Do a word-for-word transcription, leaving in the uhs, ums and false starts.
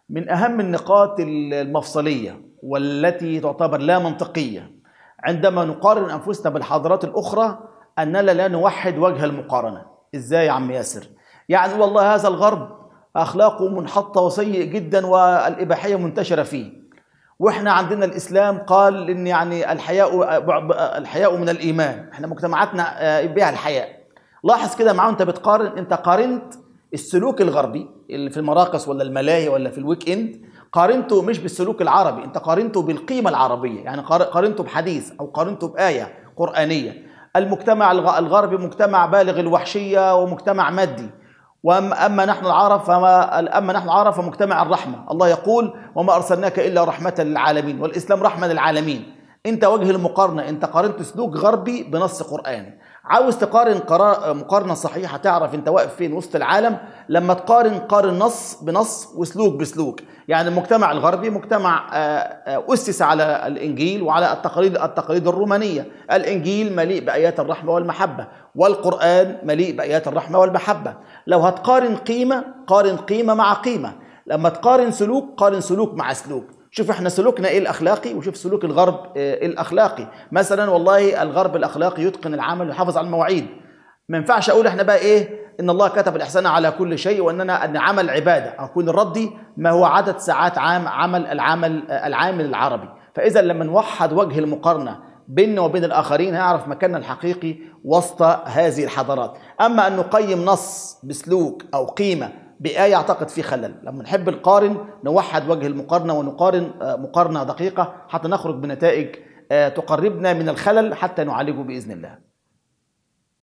من أهم النقاط المفصلية والتي تعتبر لا منطقية عندما نقارن أنفسنا بالحضارات الأخرى أننا لا نوحد وجه المقارنة. إزاي يا عم ياسر؟ يعني والله هذا الغرب أخلاقه منحطة وسيء جدا والإباحية منتشرة فيه، وإحنا عندنا الإسلام قال إن يعني الحياء الحياء من الإيمان، إحنا مجتمعاتنا بها الحياء. لاحظ كده معاه، أنت بتقارن، أنت قارنت السلوك الغربي اللي في المراقص ولا الملاهي ولا في الويك اند، قارنته مش بالسلوك العربي، انت قارنته بالقيمه العربيه، يعني قارنته بحديث او قارنته بايه قرانيه. المجتمع الغربي مجتمع بالغ الوحشيه ومجتمع مادي، واما نحن العرب فما اما نحن العرب فمجتمع الرحمه. الله يقول: وما ارسلناك الا رحمه للعالمين، والاسلام رحمه للعالمين. انت وجه المقارنه، انت قارنت سلوك غربي بنص قراني. عاوز تقارن مقارنه صحيحه تعرف انت واقف فين وسط العالم، لما تقارن قارن نص بنص وسلوك بسلوك. يعني المجتمع الغربي مجتمع اسس على الانجيل وعلى التقاليد التقاليد الرومانيه. الانجيل مليء بايات الرحمه والمحبه، والقران مليء بايات الرحمه والمحبه. لو هتقارن قيمه، قارن قيمه مع قيمه. لما تقارن سلوك، قارن سلوك مع سلوك. شوف احنا سلوكنا ايه الاخلاقي، وشوف سلوك الغرب ايه الاخلاقي. مثلا والله الغرب الاخلاقي يتقن العمل ويحافظ على المواعيد. ما ينفعش اقول احنا بقى ايه ان الله كتب الاحسان على كل شيء، واننا ان عمل عباده، اكون الردي ما هو عدد ساعات عام عمل العمل العامل العربي. فاذا لما نوحد وجه المقارنه بيننا وبين الاخرين هيعرف مكاننا الحقيقي وسط هذه الحضارات. اما ان نقيم نص بسلوك او قيمه بآية أعتقد في خلل. لما نحب نقارن نوحد وجه المقارنة ونقارن مقارنة دقيقة حتى نخرج بنتائج تقربنا من الخلل حتى نعالجه بإذن الله.